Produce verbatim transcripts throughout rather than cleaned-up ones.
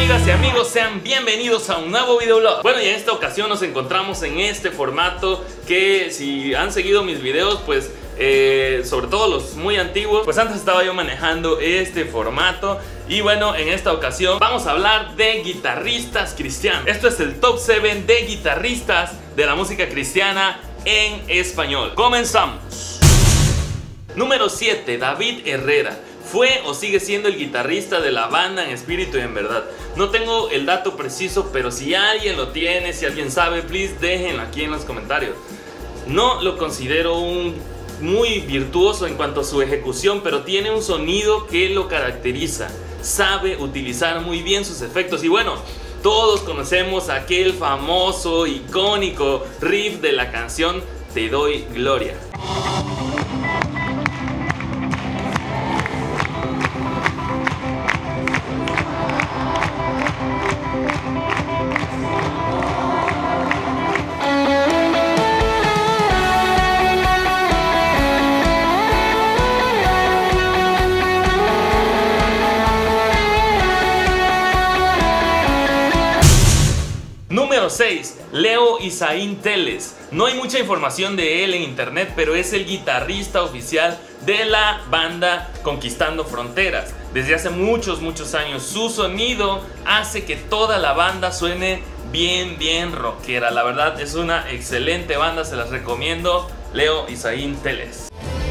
amigas y amigos, sean bienvenidos a un nuevo videoblog. Bueno, y en esta ocasión nos encontramos en este formato que, si han seguido mis videos, pues eh, sobre todo los muy antiguos, pues antes estaba yo manejando este formato. Y bueno, en esta ocasión vamos a hablar de guitarristas cristianos. Esto es el top siete de guitarristas de la música cristiana en español. Comenzamos. Número siete, David Herrera. Fue o sigue siendo el guitarrista de la banda En Espíritu y en Verdad. No tengo el dato preciso, pero si alguien lo tiene, si alguien sabe, please déjenlo aquí en los comentarios. No lo considero un muy virtuoso en cuanto a su ejecución, pero tiene un sonido que lo caracteriza. Sabe utilizar muy bien sus efectos y bueno, todos conocemos aquel famoso, icónico riff de la canción Te Doy Gloria. Número seis, Leo Isaín Teles. No hay mucha información de él en internet, pero es el guitarrista oficial de la banda Conquistando Fronteras. Desde hace muchos, muchos años su sonido hace que toda la banda suene bien, bien rockera. La verdad es una excelente banda, se las recomiendo. Leo Isaín Teles.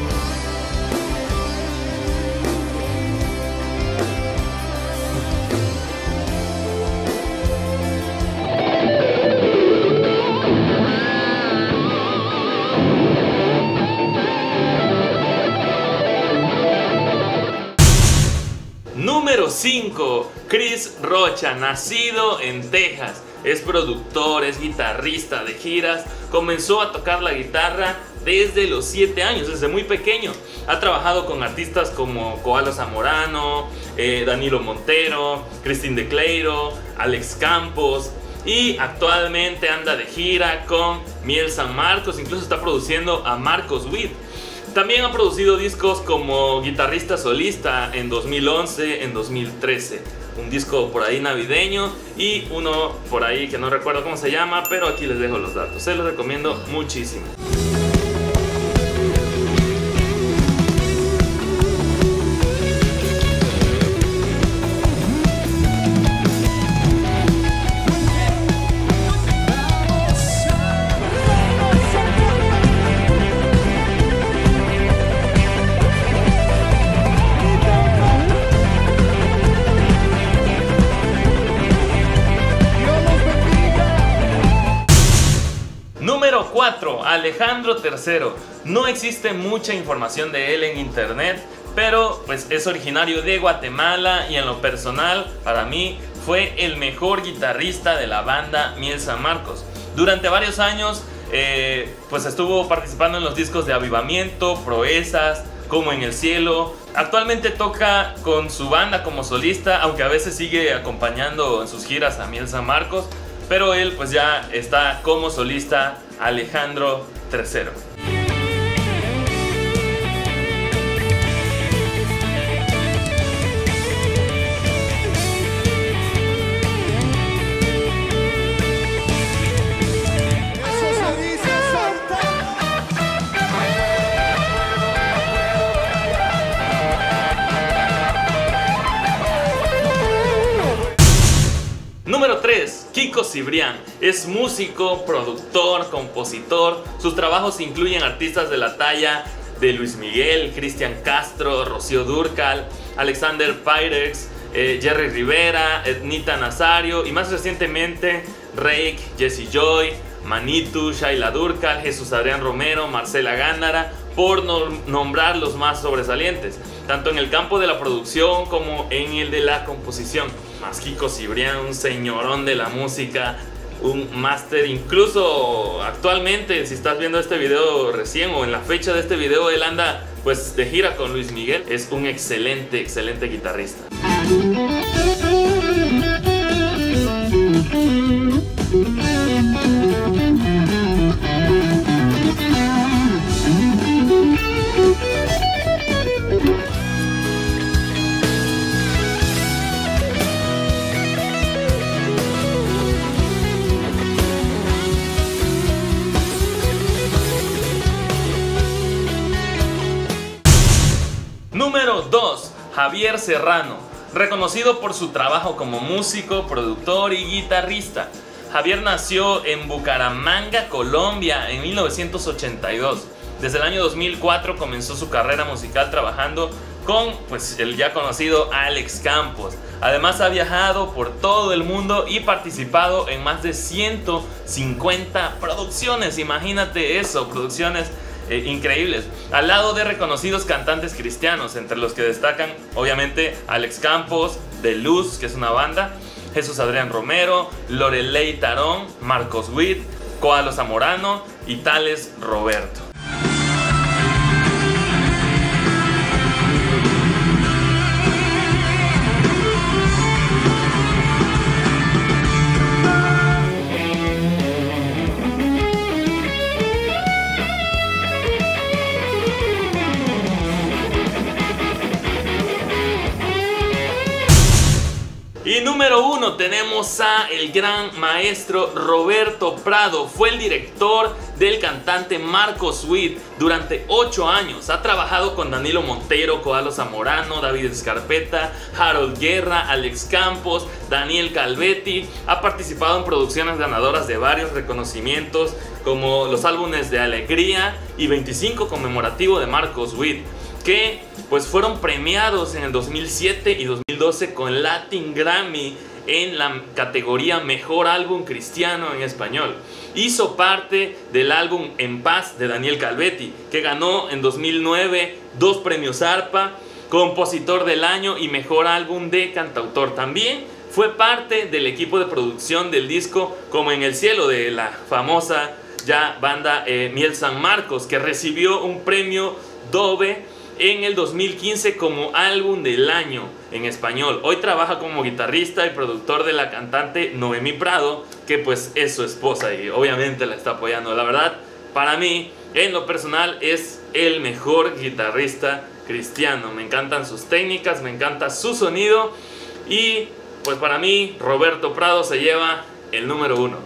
Número cinco, Chris Rocha, nacido en Texas. Es productor, es guitarrista de giras. Comenzó a tocar la guitarra desde los siete años, desde muy pequeño. Ha trabajado con artistas como Koalo Zamorano, eh, Danilo Montero, Cristín de Cleiro, Alex Campos. Y actualmente anda de gira con Miel San Marcos. Incluso está produciendo a Marcos Witt. También ha producido discos como guitarrista solista en dos mil once, en dos mil trece. Un disco por ahí navideño y uno por ahí que no recuerdo cómo se llama, pero aquí les dejo los datos. Se los recomiendo muchísimo. Número cuatro, Alejandro tercero. No existe mucha información de él en internet, pero pues es originario de Guatemala y en lo personal, para mí, fue el mejor guitarrista de la banda Miel San Marcos. Durante varios años, eh, pues estuvo participando en los discos de Avivamiento, Proezas, Como en el Cielo. Actualmente toca con su banda como solista, aunque a veces sigue acompañando en sus giras a Miel San Marcos. Pero él pues ya está como solista, Alejandro tercero. Número tres, Kiko Cibrián. Es músico, productor, compositor. Sus trabajos incluyen artistas de la talla de Luis Miguel, Cristian Castro, Rocío Dúrcal, Alexander Pyrex, eh, Jerry Rivera, Ednita Nazario y más recientemente Rake, Jesse Joy, Manitu, Shaila Dúrcal, Jesús Adrián Romero, Marcela Gándara, por nombrar los más sobresalientes, tanto en el campo de la producción como en el de la composición. Más Kiko Cibrián, un señorón de la música, un máster. Incluso actualmente, si estás viendo este video recién o en la fecha de este video, él anda pues de gira con Luis Miguel. Es un excelente, excelente guitarrista. Número dos. Javier Serrano, reconocido por su trabajo como músico, productor y guitarrista. Javier nació en Bucaramanga, Colombia, en mil novecientos ochenta y dos. Desde el año dos mil cuatro comenzó su carrera musical trabajando con pues, el ya conocido Alex Campos. Además ha viajado por todo el mundo y participado en más de ciento cincuenta producciones. Imagínate eso, producciones eh, increíbles. Al lado de reconocidos cantantes cristianos, entre los que destacan obviamente Alex Campos, The Luz, que es una banda, Jesús Adrián Romero, Lorelei Tarón, Marcos Witt, Koalo Zamorano y Tales Roberto. Y número uno tenemos a el gran maestro Roberto Prado. Fue el director del cantante Marcos Witt durante ocho años. Ha trabajado con Danilo Montero, Koalo Zamorano, David Escarpeta, Harold Guerra, Alex Campos, Daniel Calvetti. Ha participado en producciones ganadoras de varios reconocimientos como los álbumes de Alegría y veinticinco conmemorativo de Marcos Witt, que pues fueron premiados en el dos mil siete y dos mil doce con Latin Grammy en la categoría Mejor Álbum Cristiano en Español. Hizo parte del álbum En Paz de Daniel Calvetti, que ganó en dos mil nueve dos premios ARPA, Compositor del Año y Mejor Álbum de Cantautor. También fue parte del equipo de producción del disco Como en el Cielo de la famosa ya banda eh, Miel San Marcos, que recibió un premio Dove en el dos mil quince como álbum del año en español. Hoy trabaja como guitarrista y productor de la cantante Noemí Prado, que pues es su esposa y obviamente la está apoyando. La verdad, para mí, en lo personal, es el mejor guitarrista cristiano. Me encantan sus técnicas, me encanta su sonido y pues para mí Roberto Prado se lleva el número uno.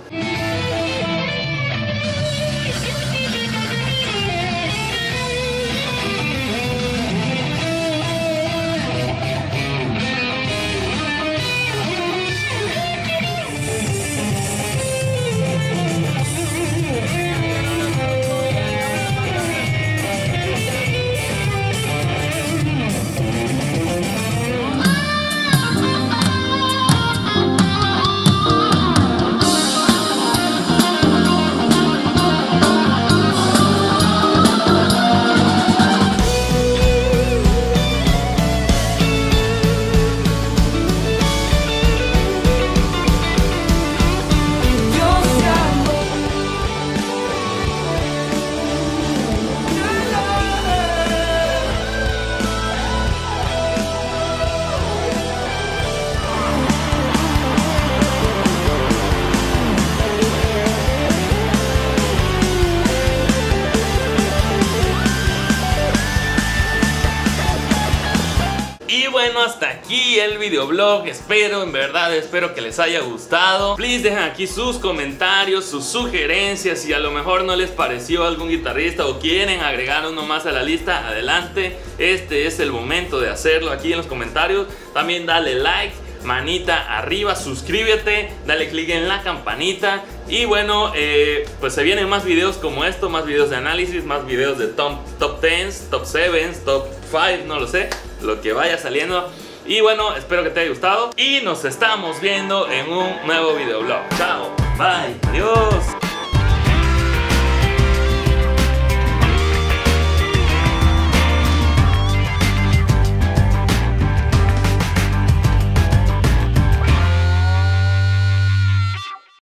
Bueno, hasta aquí el videoblog. Espero, en verdad, espero que les haya gustado. Please dejen aquí sus comentarios, sus sugerencias. Si a lo mejor no les pareció algún guitarrista o quieren agregar uno más a la lista, adelante. Este es el momento de hacerlo aquí en los comentarios. También dale like, manita arriba, suscríbete, dale click en la campanita. Y bueno, eh, pues se vienen más videos como esto, más videos de análisis, más videos de top, top diez, top siete, top cinco, no lo sé, lo que vaya saliendo. Y bueno, espero que te haya gustado y nos estamos viendo en un nuevo videoblog. Chao, bye, adiós.